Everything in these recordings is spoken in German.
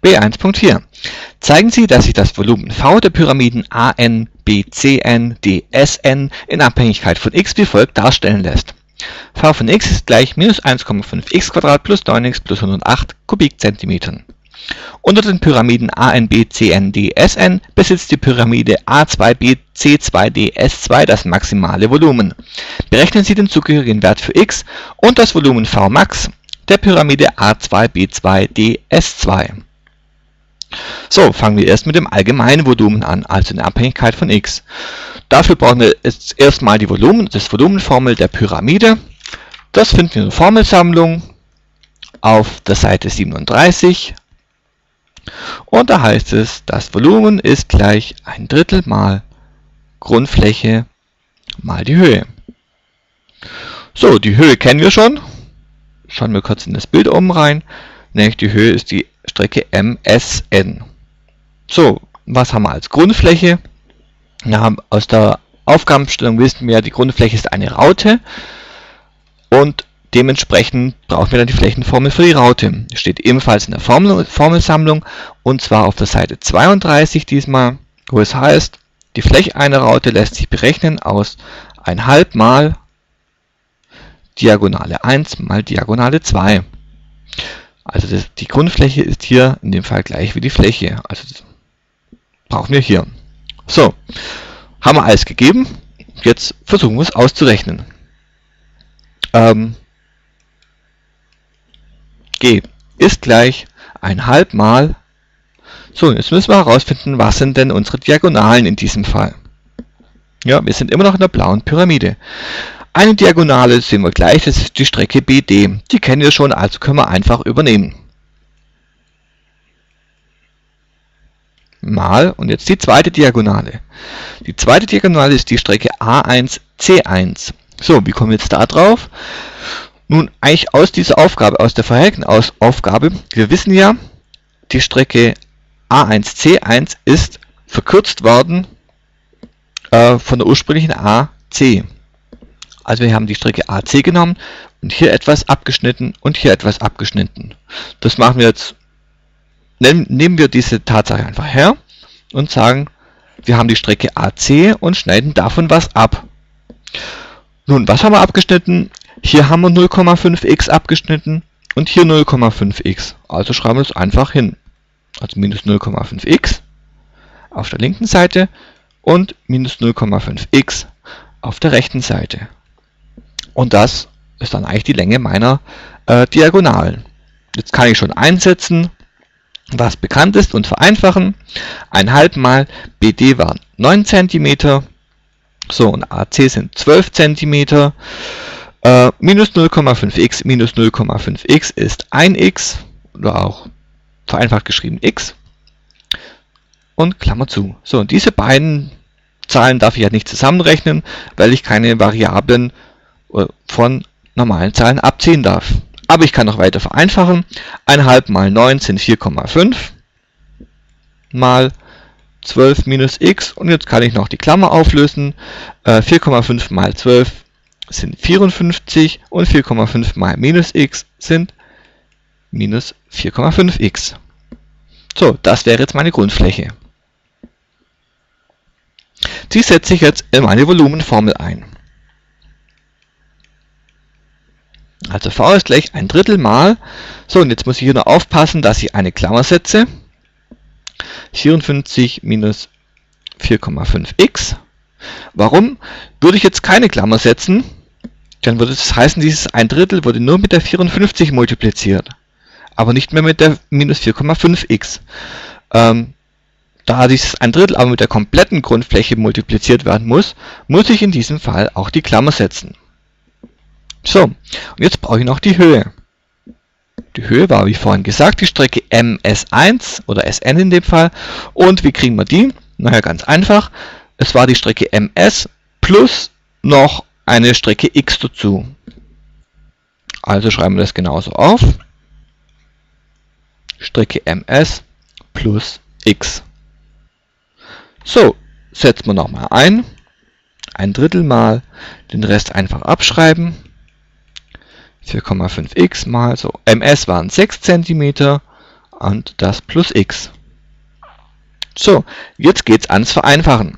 B1.4. Zeigen Sie, dass sich das Volumen V der Pyramiden AN, BCN, DSN in Abhängigkeit von x wie folgt darstellen lässt. V von x ist gleich minus 1,5x² plus 9x plus 108 Kubikzentimetern. Unter den Pyramiden AN, BCN, DSN besitzt die Pyramide A2, BC2, DS2 das maximale Volumen. Berechnen Sie den zugehörigen Wert für x und das Volumen Vmax der Pyramide A2, B2, DS2. So, fangen wir erst mit dem allgemeinen Volumen an, also in Abhängigkeit von x. Dafür brauchen wir jetzt erstmal das Volumenformel der Pyramide. Das finden wir in der Formelsammlung auf der Seite 37. Und da heißt es, das Volumen ist gleich 1/3 mal Grundfläche mal die Höhe. So, die Höhe kennen wir schon. Schauen wir kurz in das Bild oben rein. Nämlich die Höhe ist die Strecke MSN. So, was haben wir als Grundfläche? Ja, aus der Aufgabenstellung wissen wir, die Grundfläche ist eine Raute und dementsprechend brauchen wir dann die Flächenformel für die Raute. Steht ebenfalls in der Formelsammlung und zwar auf der Seite 32 diesmal, wo es heißt, die Fläche einer Raute lässt sich berechnen aus 1/2 mal Diagonale 1 mal Diagonale 2. Also die Grundfläche ist hier in dem Fall gleich wie die Fläche. Also das brauchen wir hier. So, haben wir alles gegeben. Jetzt versuchen wir es auszurechnen. G ist gleich 1/2 mal. So, jetzt müssen wir herausfinden, was sind denn unsere Diagonalen in diesem Fall. Ja, wir sind immer noch in der blauen Pyramide. Eine Diagonale sehen wir gleich, das ist die Strecke BD. Die kennen wir schon, also können wir einfach übernehmen. Mal, und jetzt die zweite Diagonale. Die zweite Diagonale ist die Strecke A1, C1. So, wie kommen wir jetzt da drauf? Nun, eigentlich aus dieser Aufgabe, aus der vorherigen Aufgabe, wir wissen ja, die Strecke A1, C1 ist verkürzt worden von der ursprünglichen AC. Also wir haben die Strecke AC genommen und hier etwas abgeschnitten und hier etwas abgeschnitten. Das machen wir jetzt, nehmen wir diese Tatsache einfach her und sagen, wir haben die Strecke AC und schneiden davon was ab. Nun, was haben wir abgeschnitten? Hier haben wir 0,5x abgeschnitten und hier 0,5x. Also schreiben wir es einfach hin. Also minus 0,5x auf der linken Seite und minus 0,5x auf der rechten Seite. Und das ist dann eigentlich die Länge meiner Diagonalen. Jetzt kann ich schon einsetzen, was bekannt ist und vereinfachen. 1/2 mal BD waren 9 cm. So, und AC sind 12 cm. Minus 0,5x minus 0,5x ist 1x oder auch vereinfacht geschrieben x. Und Klammer zu. So, und diese beiden Zahlen darf ich ja nicht zusammenrechnen, weil ich keine Variablen von normalen Zahlen abziehen darf. Aber ich kann noch weiter vereinfachen. 1/2 mal 9 sind 4,5 mal 12 minus x. Und jetzt kann ich noch die Klammer auflösen. 4,5 mal 12 sind 54 und 4,5 mal minus x sind minus 4,5x. So, das wäre jetzt meine Grundfläche. Die setze ich jetzt in meine Volumenformel ein. Also V ist gleich 1/3 mal. So, und jetzt muss ich hier noch aufpassen, dass ich eine Klammer setze. 54 minus 4,5x. Warum würde ich jetzt keine Klammer setzen? Dann würde das heißen, dieses 1/3 wurde nur mit der 54 multipliziert, aber nicht mehr mit der minus 4,5x. Da dieses 1/3 aber mit der kompletten Grundfläche multipliziert werden muss, muss ich in diesem Fall auch die Klammer setzen. So, und jetzt brauche ich noch die Höhe. Die Höhe war, wie vorhin gesagt, die Strecke MS1 oder SN in dem Fall. Und wie kriegen wir die? Naja, ganz einfach. Es war die Strecke MS plus noch eine Strecke x dazu. Also schreiben wir das genauso auf. Strecke MS plus x. So, setzen wir nochmal ein. 1/3 mal, den Rest einfach abschreiben. 4,5x mal, so, MS waren 6 cm, und das plus x. So, jetzt geht es ans Vereinfachen.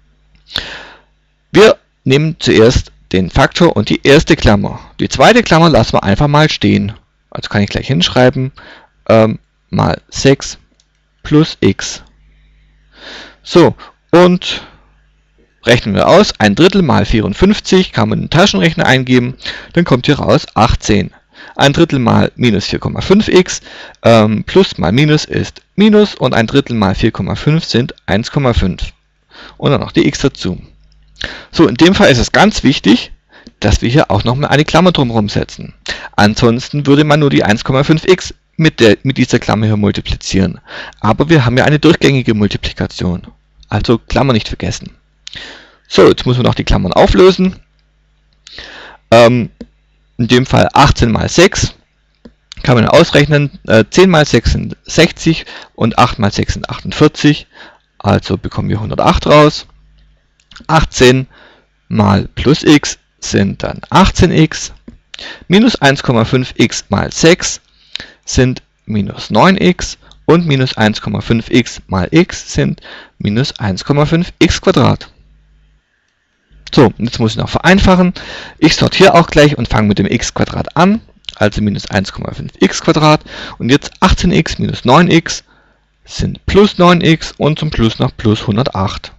Wir nehmen zuerst den Faktor und die erste Klammer. Die zweite Klammer lassen wir einfach mal stehen. Also kann ich gleich hinschreiben, mal 6 plus x. So, und rechnen wir aus, 1/3 mal 54, kann man in den Taschenrechner eingeben, dann kommt hier raus 18. 1/3 mal minus 4,5x, plus mal minus ist minus und 1/3 mal 4,5 sind 1,5. Und dann noch die x dazu. So, in dem Fall ist es ganz wichtig, dass wir hier auch nochmal eine Klammer drumherum setzen. Ansonsten würde man nur die 1,5x mit dieser Klammer hier multiplizieren. Aber wir haben ja eine durchgängige Multiplikation. Also Klammer nicht vergessen. So, jetzt muss man noch die Klammern auflösen. In dem Fall 18 mal 6 kann man ausrechnen. 10 mal 6 sind 60 und 8 mal 6 sind 48. Also bekommen wir 108 raus. 18 mal plus x sind dann 18x. Minus 1,5x mal 6 sind minus 9x. Und minus 1,5x mal x sind minus 1,5x Quadrat. So, jetzt muss ich noch vereinfachen. Ich sortiere auch gleich und fange mit dem x Quadrat an. Also minus 1,5x Quadrat. Und jetzt 18x minus 9x sind plus 9x und zum Schluss noch plus 108.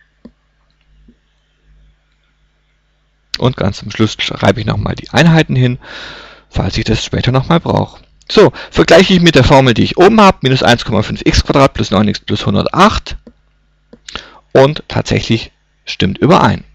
Und ganz zum Schluss schreibe ich nochmal die Einheiten hin, falls ich das später nochmal brauche. So, vergleiche ich mit der Formel, die ich oben habe, minus 1,5x Quadrat plus 9x plus 108. Und tatsächlich stimmt überein.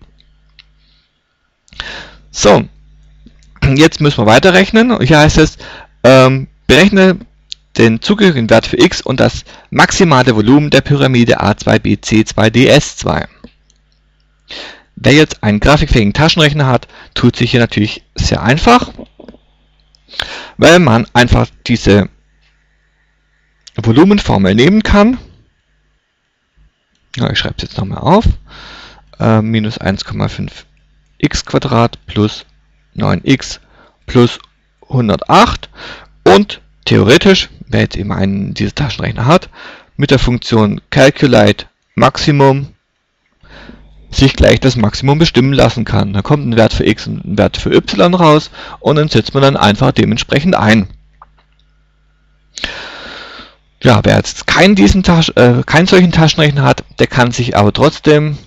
So, jetzt müssen wir weiterrechnen. Hier heißt es, berechne den zugehörigen Wert für x und das maximale Volumen der Pyramide A2BC2DS2. Wer jetzt einen grafikfähigen Taschenrechner hat, tut sich hier natürlich sehr einfach, weil man einfach diese Volumenformel nehmen kann. Ja, ich schreibe es jetzt nochmal auf. Minus 1,5x Quadrat plus 9x plus 108. Und theoretisch, wer jetzt eben einen dieser Taschenrechner hat, mit der Funktion Calculate Maximum sich gleich das Maximum bestimmen lassen kann. Da kommt ein Wert für x und ein Wert für y raus und dann setzt man dann einfach dementsprechend ein. Ja, wer jetzt keinen solchen Taschenrechner hat, der kann sich aber trotzdem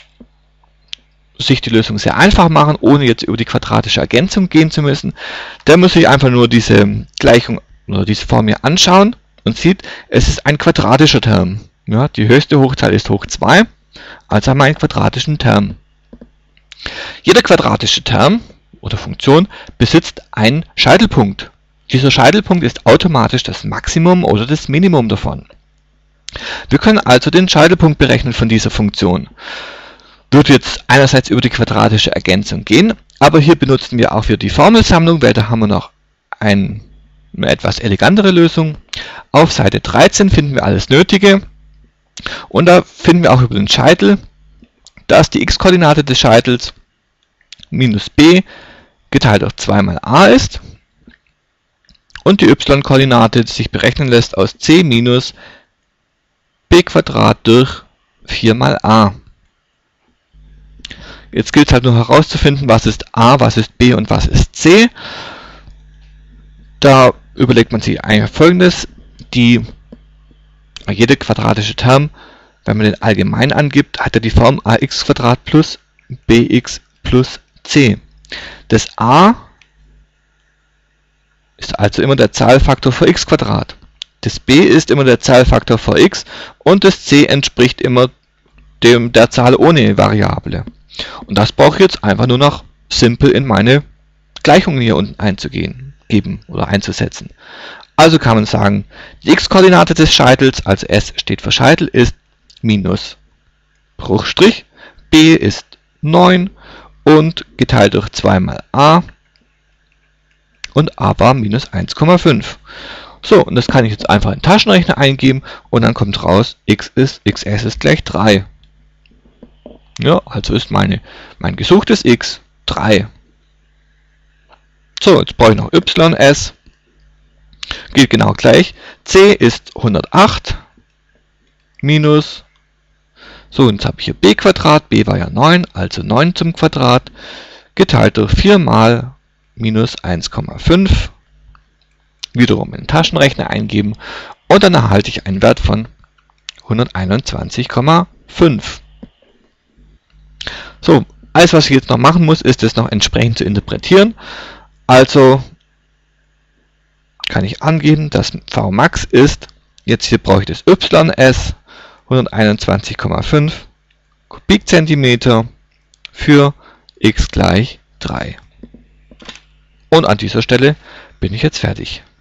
die Lösung sehr einfach machen, ohne jetzt über die quadratische Ergänzung gehen zu müssen. Der muss sich einfach nur diese Gleichung oder diese Form hier anschauen und sieht, es ist ein quadratischer Term. Ja, die höchste Hochzahl ist hoch 2. Also haben wir einen quadratischen Term. Jeder quadratische Term oder Funktion besitzt einen Scheitelpunkt. Dieser Scheitelpunkt ist automatisch das Maximum oder das Minimum davon. Wir können also den Scheitelpunkt berechnen von dieser Funktion. Wird jetzt einerseits über die quadratische Ergänzung gehen, aber hier benutzen wir auch für die Formelsammlung, weil da haben wir noch eine etwas elegantere Lösung. Auf Seite 13 finden wir alles Nötige. Und da finden wir auch über den Scheitel, dass die x-Koordinate des Scheitels minus b geteilt durch 2 mal a ist und die y-Koordinate sich berechnen lässt aus c minus b Quadrat durch 4 mal a. Jetzt gilt es halt nur herauszufinden, was ist a, was ist b und was ist c. Da überlegt man sich eigentlich Folgendes: jede quadratische Term, wenn man den allgemein angibt, hat er die Form ax Quadrat plus bx plus c. Das a ist also immer der Zahlfaktor vor x Quadrat. Das b ist immer der Zahlfaktor vor x und das c entspricht immer der Zahl ohne Variable. Und das brauche ich jetzt einfach nur noch simpel in meine Gleichungen hier unten einzusetzen. Also kann man sagen, die x-Koordinate des Scheitels, also S steht für Scheitel, ist minus Bruchstrich, b ist 9 und geteilt durch 2 mal a und a war minus 1,5. So, und das kann ich jetzt einfach in den Taschenrechner eingeben und dann kommt raus, xs ist gleich 3. Ja, also ist mein gesuchtes x 3. So, jetzt brauche ich noch ys. Geht genau gleich. C ist 108 minus, so, jetzt habe ich hier b Quadrat, b war ja 9, also 9 zum Quadrat, geteilt durch 4 mal minus 1,5. Wiederum in den Taschenrechner eingeben und dann erhalte ich einen Wert von 121,5. So, alles was ich jetzt noch machen muss, ist es noch entsprechend zu interpretieren. Also kann ich angeben, dass Vmax ist, jetzt hier brauche ich das YS, 121,5 Kubikzentimeter für x gleich 3. Und an dieser Stelle bin ich jetzt fertig.